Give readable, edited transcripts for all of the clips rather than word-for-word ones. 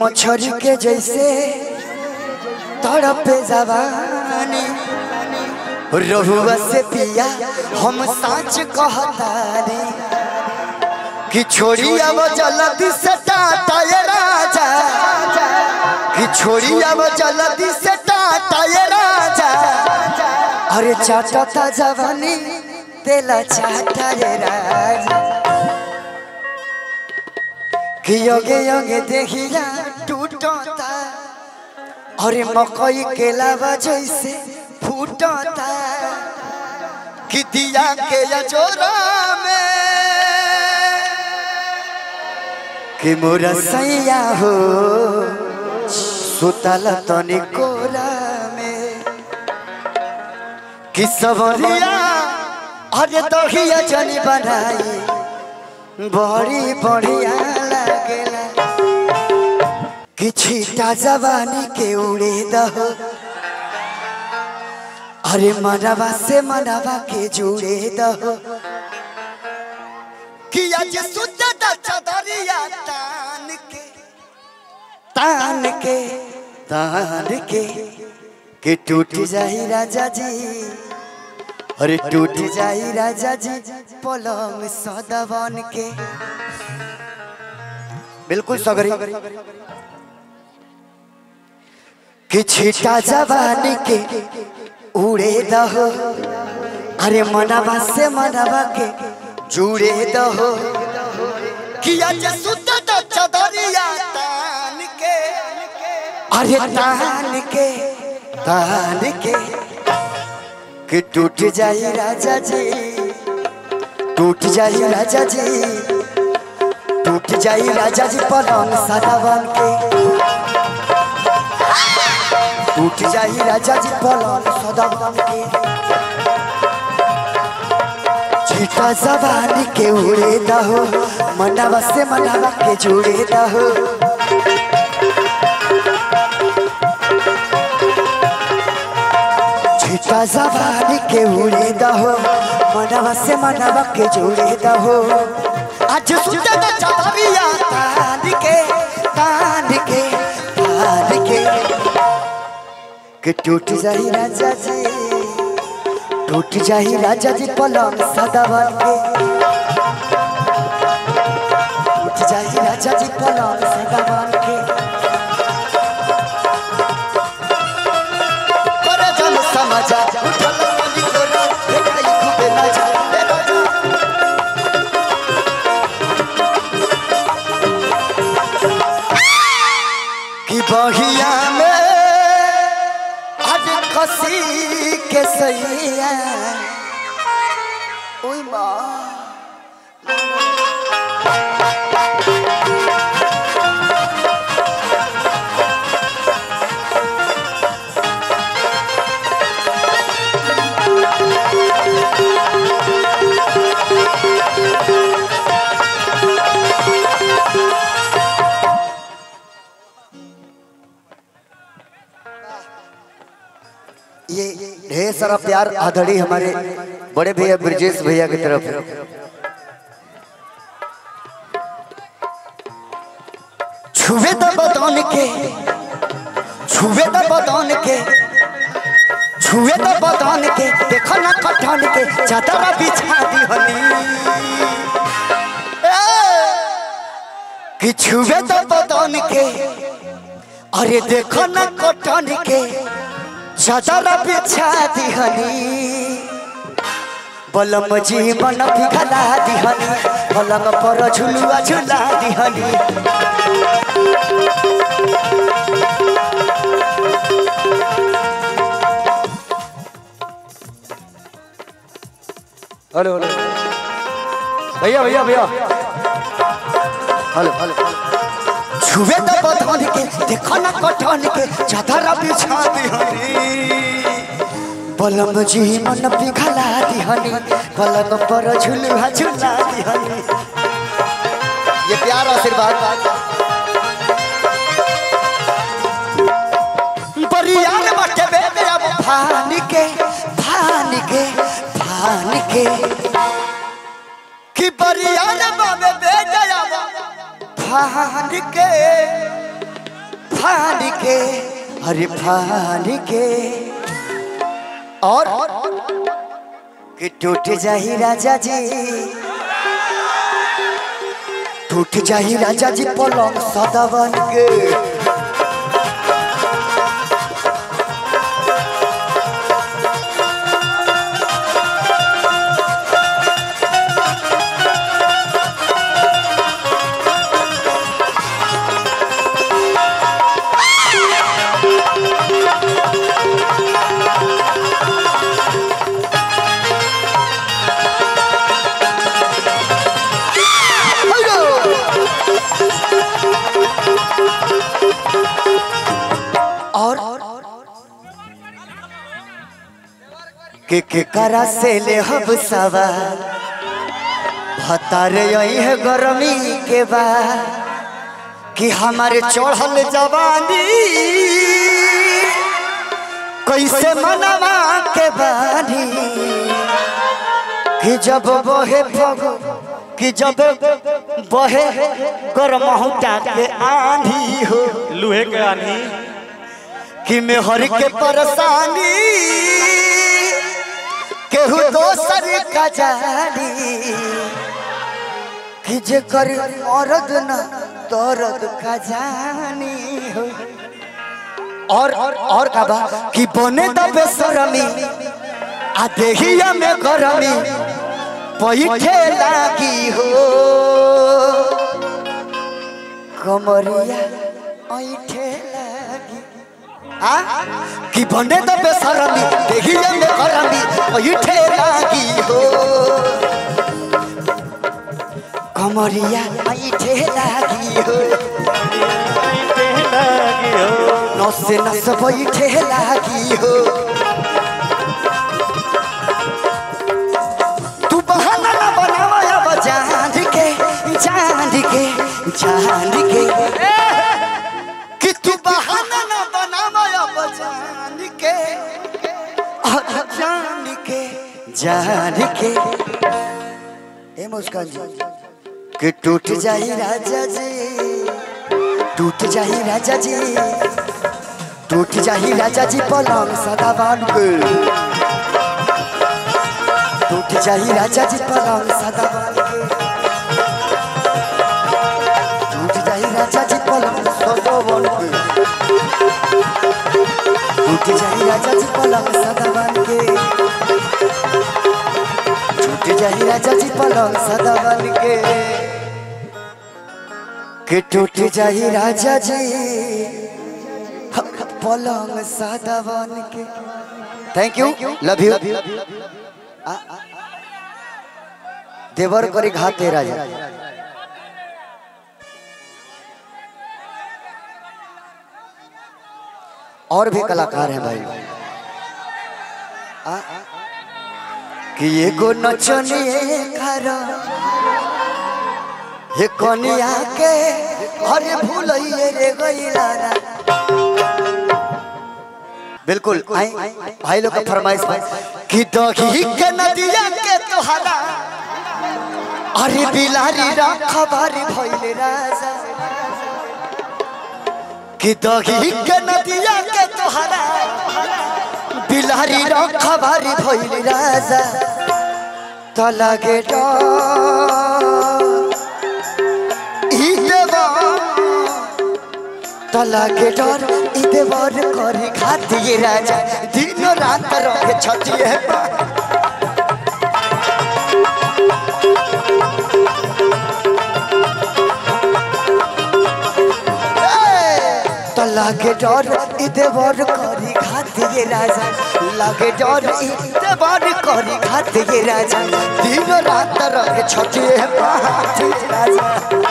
मछरी के जैसे तड़पे जवानी रहुआ से पिया हम साँच कहतारी कि छोड़ी अब जल्दी से टाटा ये राजा कि छोड़ी अब जल्दी से टाटा ये राजा अरे चाटा जवानी तेला चाटा ये राजा कि योगे योगे देखिया टूटता अरे मकई के लावा जैसे फूटता कि दिया के जोरा में कि मोरा सैया हो सुतल तनी कोरा में कि सबरिया अरे दहिया जनी बनाई बड़ी बढ़िया लगेला कि छीटा जवानी के उड़े दहो अरे मनवा से मनवा के जुड़े दहो कि आज सुत चदरिया तान के कि टूट जाई राजा जी अरे टूट जाई राजा जी पलंग सदवन के बिल्कुल सगरी कि छीटा जवानी के उड़े दहो अरे मनवा से मनवा के जुड़े दहो कि आज सुत चदरिया तान के अरे तान के कि टूट जाई राजा जी टूट जाई राजा जी टूट जाई राजा जी पलंग सदावन के टूट जाई राजा जी पलंग सदावन के छीटा जवानी के उड़े दहो मनवा से मनवा के जुड़े दहो छीटा जवानी के उड़े दहो मनवा से मनवा के जुड़े दहो आज सुते तो चदरिया तान के कि टूट जाई राजा जी टूट जाई राजा जी पलंग सदावन के टूट जाई राजा जी पलंग सदावन के करे जन समझा उठल मनी कोरा भेटाई खूबे ना जा कि बहिया में खसी के सैया ओई माँ ये ढेर सारा प्यार आदड़ी हमारे बड़े भैया ब्रजेश भैया की तरफ छुवे तो बदन के छुवे तो बदन के छुवे तो बदन के देखो ना कटन के चादर बिछा दी हनी कि छुवे तो बदन के अरे देखो ना कटन के चादर बिछा दी हनी बलम जी मन पिघला दी हनी पलंग पर झुलुआ झुला दी हनी हेलो हेलो भैया भैया भैया हेलो हेलो छुवे तो बदन के देखो ना कटन के चादर बिछा दी हनी बलम जी मन पिघला दी हनी पलंग पर झुलुआ झुला दी हनी ये प्यार आशीर्वाद बरियान बटे बेबे अब भान के कि बरियान बाबे बेबे अब भान के हरे फान के और कि टूट जाही राजा जी, टूट जाही राजा जी पलंग सदावन के। के करा से ले हब सवार भतारे यही है गर्मी के बाद कि हमारे चढ़ल जवानी कैसे मनवा के बानी कि जब बहे फगो कि जब बहे गरम हुटा के आंधी हो लूहे के आनी कि मैं हर के परेशानी केहू दोसर का जानी कि जे कर औरत न दर्द का जानी हो। और का बा कि बने दबे शरमी आ देहिया में गरमी बैठे लागी हो कमरिया बैठे लागी कि बने दबे शरमी देहिया में गरमी बैठे लागी हो कमरिया बैठे लागी हो नस नस बैठे लागी हो। तू बहाना ना बनावा अब जान के कि तू बहाना ना बनावा अब जान के ए मुस्कान जी कि टूट जाही राजा जी, टूट जाही राजा जी, टूट जाही राजा जी पलंग सदावन के। टूट जाही राजा जी पलंग सदावन के। टूट जाही राजा जी पलंग सदावन के। टूट जाही राजा जी पलंग सदावन के। टूट जाही राजा जी पलंग सदावन के। कि टूट जाही राजा जी पलंग सदावन के। Thank you, love you. देवर करी घाते राजा। और भी कलाकार हैं भाई कि ये गो नचनिए करा हे कनिया के अरे भूलइए रे गइला ना। बिल्कुल भाई लोग का फरमाइश कि दही के नदिया के तोहरा अरे बिलारी रखबारी भइले राजा कि दही के नदिया के तोहरा बिलारी रखबारी भइले राजा त लागे तलाके डर देवर करी खाती राजा दिन रात रहे छतिए तलाके डर देवर करी खाती राजा लागे डर देवर करी खाती राजा दिन रात रहे छतिए राजा।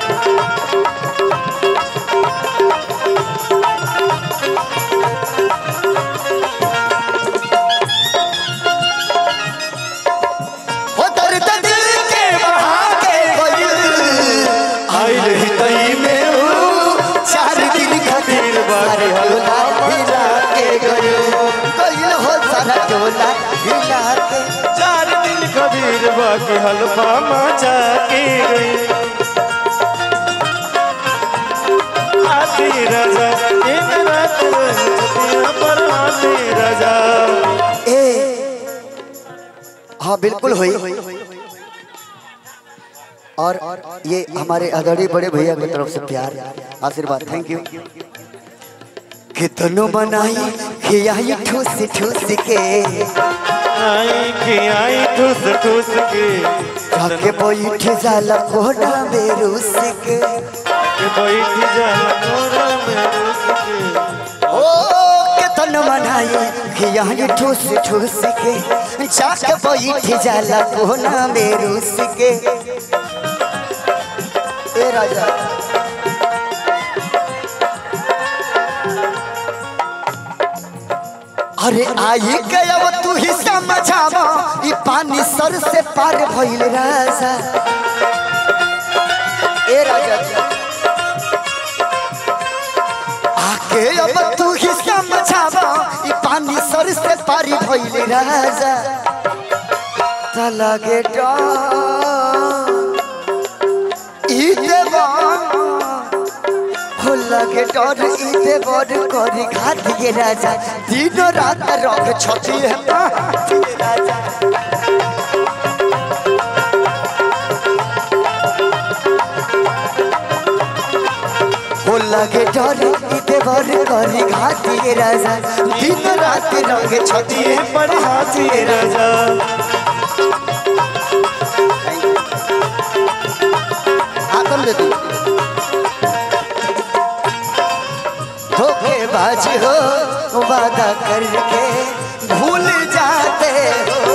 चार दिन कबीर बाकी हल्फा मचा के गई आधी राजा एक रात बिल्कुल हुई। और ये हमारे आदरणीय बड़े भैया की तरफ से प्यार आशीर्वाद, थैंक यू। कितनो बनाई खियाई ठूस ठूस के, खियाई ठूस ठूस के, जाके बैठ जाला कोना में रूस के, बैठ जाला कोना में रूस के। ओ कितनो बनाई खियाई ठूस ठूस के, जाके बैठ जाला कोना में रूस के। ए राजा अरे आई गया तू ही समझावा, ई पानी सर से पार भइल राजा। ए राजा आके अब तू ही समझावा, ई पानी सर से पार भइल राजा। तलगे ई देवा लगे डर इते बड़ करी खाती राजा, दिन रात रख छती है राजा। हो लगे डर इते बड़ करी खाती राजा, दिन रात रख छती है पढ़ाती राजा। आतम दे तू धोखेबाज हो वादा करके भूल जाते हो,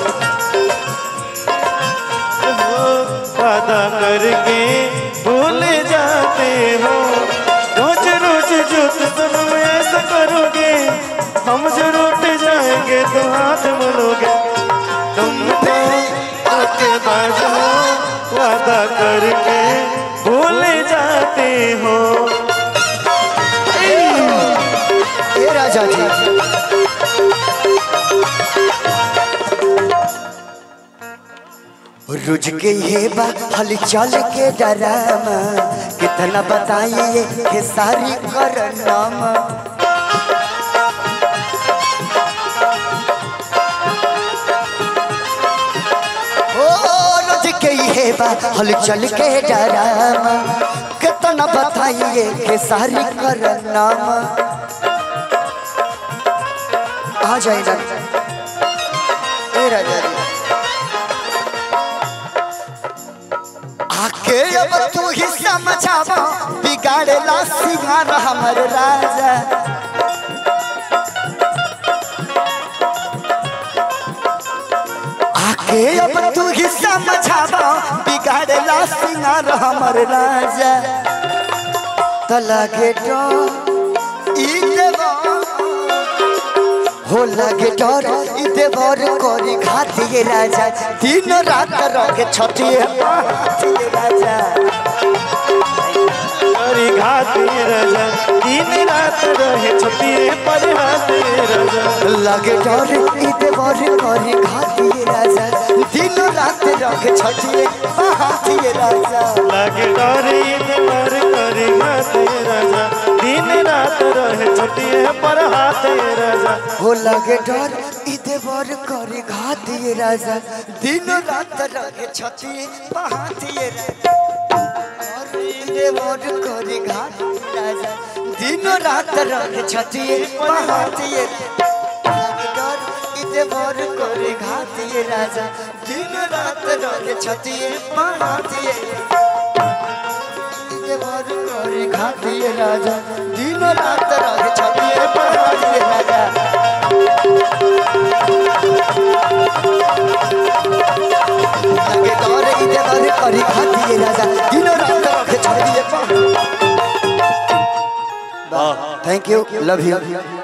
वादा करके भूल जाते हो। रोज रोज जो तुम ऐसा करोगे, हम जो रूठ जाएंगे तो हाथ मलोगे। तुम धोखेबाज हो वादा करके भूल जाते हो। राजा जी रुझ के ये हल चल के डरामा, कितना बताइए ये सारी करनामा। ओ रुझ के ये हल चल के डरामा, कितना बताइए ये सारी करनामा। आ जाएगा ए राजा जी आके अब तू ही समझावा, बिगाड़ेला सिंगार हमर राजा। आके अब तू ही समझावा, बिगाड़ेला सिंगार हमर राजा। तलगे तो ई देवा हो लगे डर इते बर करी खाती राजा, दिन रात रखे छठी राजा। करी घाती राजा, दिन रात रहे छठी पर हाथी राजा। लगे डर इते बर करी खाती राजा, दिन रात रखे छठी हाथी राजा। लगे डर इते बर करी घाती राजा, दिन रात रहे छठी पर हाथी राजा। हो लगे डर इते बर करी खाती राजा, दिन रात रखे छठी हाथी राजा। बर करी घाटी राजा, दिन रात रखे छठी हाथी डर इते बर करी घाटी राजा, दिन रात रखे छठी हाथी बर करी घाटी राजा, दिन रात रखे छठी हाथी राजा। लगे डर इते बर करी घाटी राजा, दिन रात रखे छठी। Thank you, love you.